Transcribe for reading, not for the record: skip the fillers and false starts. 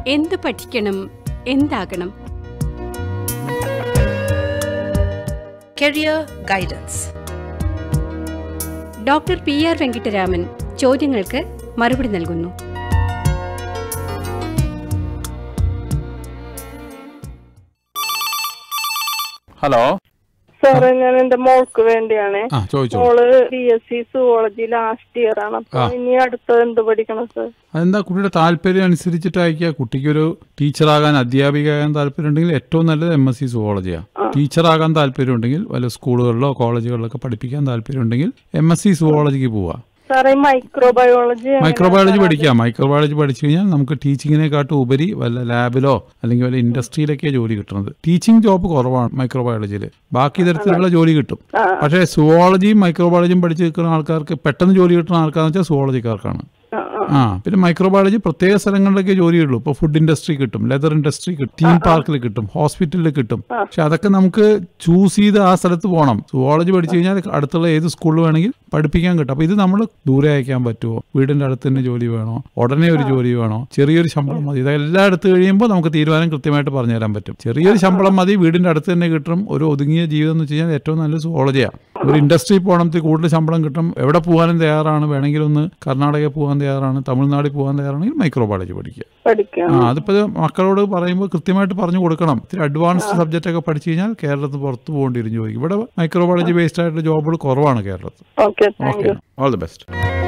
എന്ത് പഠിക്കണം, എന്താകണം? Career guidance. Doctor PR Venkittaraman ചോദ്യങ്ങൾക്ക് മറുപടി നൽകുന്നു. ഹലോ സാറേ, ഞാൻ എന്റെ മോൾക്ക് വേണ്ടിയാണ്. മോള് BSc സുവോളജി ലാസ്റ്റ് ഇയർ ആണ്. അപ്പൊ ഇനി അടുത്തത് എന്ത് പഠിക്കണം സാർ? അതെന്താ കുട്ടിയുടെ താല്പര്യം അനുസരിച്ചിട്ട് അയക്കുക. കുട്ടിക്കൊരു ടീച്ചറാകാൻ, അധ്യാപികയാകാൻ താല്പര്യം ഉണ്ടെങ്കിൽ ഏറ്റവും നല്ലത് MSc സുവോളജിയാണ്. ടീച്ചറാകാൻ താല്പര്യം ഉണ്ടെങ്കിൽ വല്ല സ്കൂളുകളിലോ കോളേജുകളിലൊക്കെ പഠിപ്പിക്കാൻ താല്പര്യം ഉണ്ടെങ്കിൽ MSc സുവോളജിക്ക് പോവാ. മൈക്രോബയോളജി പഠിക്കാം. മൈക്രോബയോളജി പഠിച്ചു കഴിഞ്ഞാൽ നമുക്ക് ടീച്ചിങ്ങിനെക്കാട്ടും ഉപരി വല്ല ലാബിലോ അല്ലെങ്കിൽ വല്ല ഇൻഡസ്ട്രിയിലൊക്കെ ജോലി കിട്ടുന്നത്. ടീച്ചിങ് ജോബ് കുറവാണ് മൈക്രോബയോളജിയിൽ. ബാക്കി തരത്തിലുള്ള ജോലി കിട്ടും. പക്ഷേ സുവോളജിയും മൈക്രോബയോളജിയും പഠിച്ചു നിൽക്കുന്ന ആൾക്കാർക്ക് പെട്ടെന്ന് ജോലി കിട്ടുന്ന ആൾക്കാരെന്ന് വെച്ചാൽ സുവോളജിക്കാർക്കാണ്. പിന്നെ മൈക്രോബയോളജി പ്രത്യേക സ്ഥലങ്ങളിലൊക്കെ ജോലിയുള്ളൂ. ഇപ്പോൾ ഫുഡ് ഇൻഡസ്ട്രി കിട്ടും, ലെതർ ഇൻഡസ്ട്രി കിട്ടും, തീം പാർക്കിൽ കിട്ടും, ഹോസ്പിറ്റലിൽ കിട്ടും. പക്ഷെ അതൊക്കെ നമുക്ക് ചൂസ് ചെയ്ത് ആ സ്ഥലത്ത് പോകണം. സുവോളജി പഠിച്ചു കഴിഞ്ഞാൽ അടുത്തുള്ള ഏത് സ്കൂളിൽ വേണമെങ്കിൽ പഠിപ്പിക്കാൻ കിട്ടും. അപ്പൊ ഇത് നമ്മൾ ദൂരെ അയക്കാൻ പറ്റുമോ? വീടിന്റെ അടുത്ത് തന്നെ ജോലി വേണോ? ഉടനെ ഒരു ജോലി വേണോ? ചെറിയൊരു ശമ്പളം മതി? ഇതെല്ലാം എടുത്തു കഴിയുമ്പോൾ നമുക്ക് തീരുമാനം കൃത്യമായിട്ട് പറഞ്ഞു തരാൻ പറ്റും. ചെറിയൊരു ശമ്പളം മതി, വീടിന്റെ അടുത്ത് തന്നെ കിട്ടും, ഒരു ഒതുങ്ങിയ ജീവിതം എന്ന് വെച്ച് കഴിഞ്ഞാൽ ഏറ്റവും നല്ല സുവോളജിയാണ്. ഒരു ഇൻഡസ്ട്രി പോകണമെങ്കിൽ കൂടുതൽ ശമ്പളം കിട്ടും, എവിടെ പോകാനും തയ്യാറാണ്, വേണമെങ്കിൽ ഒന്ന് കർണാടകയിൽ പോകാൻ തയ്യാറാണ്, തമിഴ്നാട്ടിൽ പോകാൻ തയ്യാറാണെങ്കിൽ മൈക്രോബയോളജി പഠിക്കുക. അതിപ്പോ മക്കളോട് പറയുമ്പോൾ കൃത്യമായിട്ട് പറഞ്ഞു കൊടുക്കണം. ഇത്തിരി അഡ്വാൻസ്ഡ് സബ്ജക്റ്റ് ഒക്കെ പഠിച്ചു കഴിഞ്ഞാൽ കേരളത്തിൽ പുറത്ത് പോകേണ്ടി വരും ജോലിക്ക്. ഇവിടെ മൈക്രോബയോളജി ബേസ്ഡ് ആയിട്ടുള്ള ജോബുകൾ കുറവാണ് കേരളത്തിൽ. Okay, all the best.